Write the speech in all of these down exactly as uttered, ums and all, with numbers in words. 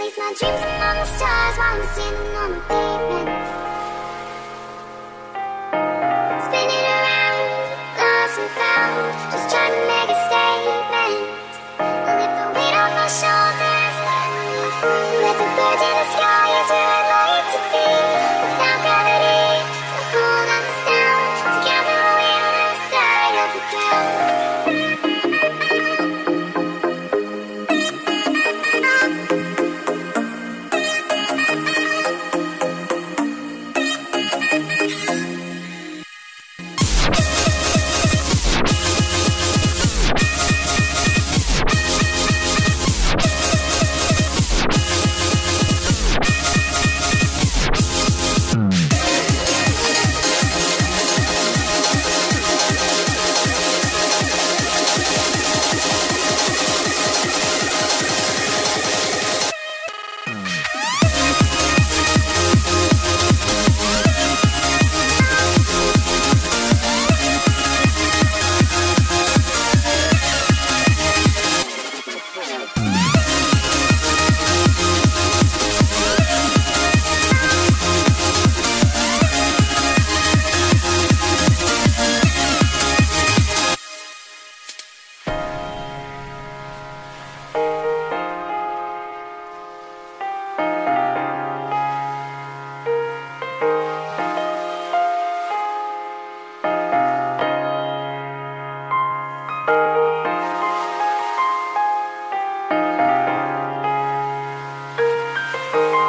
place my dreams among the stars while I'm standing on the pavement. Spinning around, lost and found, just trying to make a statement. And if the weight on my shoulders let me free, let the birds in the sky is where I'd like to be. Without gravity to hold us down, together we're on the side of the ground.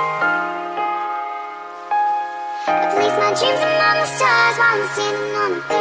I place my dreams among the stars while I'm standing on the